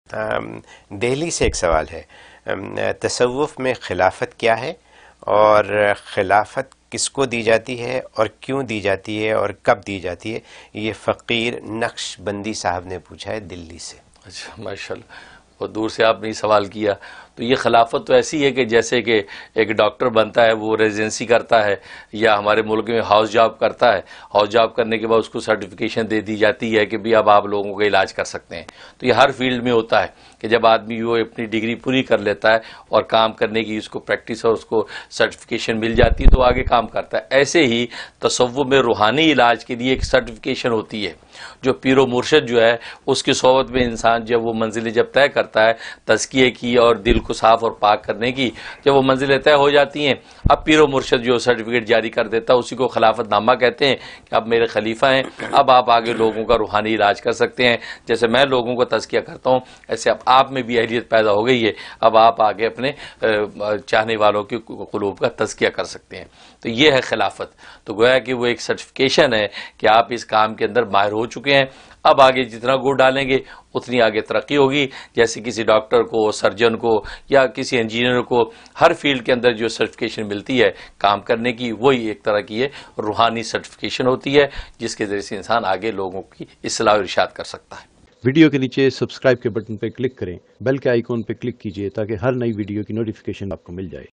دہلی سے ایک سوال ہے، تصوف میں خلافت کیا ہے اور خلافت کس کو دی جاتی ہے اور کیوں دی جاتی ہے اور کب دی جاتی ہے؟ یہ فقیر نقش بندی صاحب نے پوچھا ہے دلی سے۔ اچھا، ماشاءاللہ، بہت دور سے آپ نے سوال کیا۔ تو یہ خلافت تو ایسی ہے کہ جیسے کہ ایک ڈاکٹر بنتا ہے، وہ ریزیڈنسی کرتا ہے، یا ہمارے ملک میں ہاؤس جاب کرتا ہے، ہاؤس جاب کرنے کے بعد اس کو سرٹیفکیشن دے دی جاتی ہے کہ بھی اب آپ لوگوں کا علاج کر سکتے ہیں۔ تو یہ ہر فیلڈ میں ہوتا ہے کہ جب آدمی وہ اپنی ڈگری پوری کر لیتا ہے اور کام کرنے کی اس کو پریکٹس اور اس کو سرٹیفکیشن مل جاتی ہے تو آگے کام کرتا ہے۔ ایسے ہی تصوف میں روحانی علاج کے لیے ایک سرٹیفکیشن ہوتی ہے، جو پیر و مرشد جو ہے اس کی صحبت میں انسان جب وہ منزلیں جب طے کرتا ہے تزکیے کی اور دل کو صاف اور پاک کرنے کی، جب وہ منزلیں طے ہو جاتی ہیں، اب پیر و مرشد جو سرٹیفکیٹ جاری کر دیتا ہے اسی کو خلافت نامہ کہتے ہیں کہ اب میرے خلیفہ ہیں، اب آپ آگے لوگوں کا روحانی علاج کر سکتے ہیں۔ جیسے میں لوگوں کو تزکیہ کرتا ہوں، ایسے اب آپ میں بھی اہلیت پیدا ہو گئی ہے، اب آپ آگے اپنے چاہنے والوں کے قلوب کا تزکیہ کر سکتے ہیں۔ تو یہ ہے خلافت۔ تو گویا کہ وہ ایک سرٹیفکیشن ہے کہ آپ اس کام کے اندر ماہر ہو چکے ہیں، اب آگے جتنا گڑ ڈالیں گے اتنی آگے ترقی ہوگی۔ جیسے کسی ڈاکٹر کو، سرجن کو یا کسی انجینئر کو ہر فیلڈ کے اندر جو سرٹیفکیشن ملتی ہے کام کرنے کی، وہی ایک طرح کی روحانی سرٹیفکیشن ہوتی ہے جس کے ذریعے سے انسان آگے لوگوں کی اصلاح و ارشاد کر سکتا ہے۔ ویڈیو کے نیچے سبسکرائب کے بٹن پہ کلک کریں، بیل کے آئیکن پہ کلک کیجئے تاکہ ہر نئی ویڈیو کی نوٹیفیکیشن آپ کو مل جائے۔